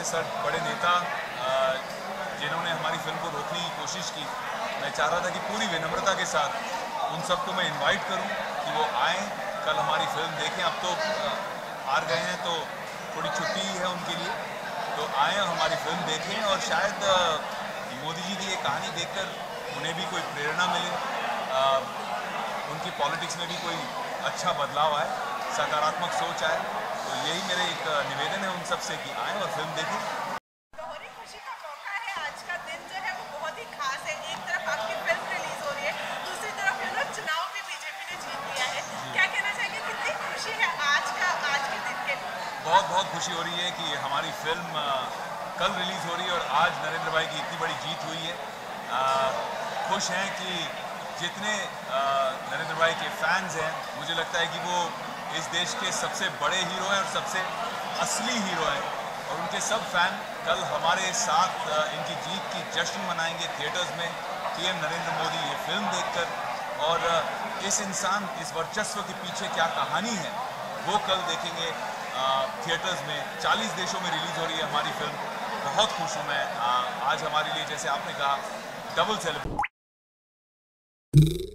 66 बड़े नेता जिन्होंने हमारी फिल्म को रोकने की कोशिश की, मैं चाह रहा था कि पूरी विनम्रता के साथ उन सबको मैं इनवाइट करूं कि वो आएँ, कल हमारी फिल्म देखें। अब तो हार गए हैं तो थोड़ी छुट्टी है उनके लिए, तो आएँ हमारी फिल्म देखें और शायद मोदी जी की ये कहानी देखकर उन्हें भी कोई प्रेरणा मिले, उनकी पॉलिटिक्स में भी कोई अच्छा बदलाव आए, सकारात्मक सोच आए। तो यही मेरे एक निवेदन है उन सब से कि आएँ और फिल्म देखें। गौरी खुशी का मौका है, आज का दिन जो है वो बहुत ही खास है। एक तरफ आपकी फिल्म रिलीज हो रही है, दूसरी तरफ चुनाव भी बीजेपी ने जीत लिया है। क्या कहना चाहेंगे, कितनी खुशी है आज के दिन के लिए? बहुत खुशी हो रही है कि हमारी फिल्म कल रिलीज हो रही है और आज नरेंद्र भाई की इतनी बड़ी जीत हुई है। खुश हैं कि जितने नरेंद्र भाई के फैंस हैं, मुझे लगता है कि वो इस देश के सबसे बड़े हीरो हैं और सबसे असली हीरो हैं, और उनके सब फैन कल हमारे साथ इनकी जीत की जश्न मनाएंगे थिएटर्स में, पीएम नरेंद्र मोदी ये फिल्म देखकर। और इस इंसान, इस वर्चस्व के पीछे क्या कहानी है, वो कल देखेंगे थिएटर्स में। 40 देशों में रिलीज हो रही है हमारी फिल्म। बहुत खुश हूँ मैं। आज हमारे लिए, जैसे आपने कहा, डबल सेलिब्रेशन।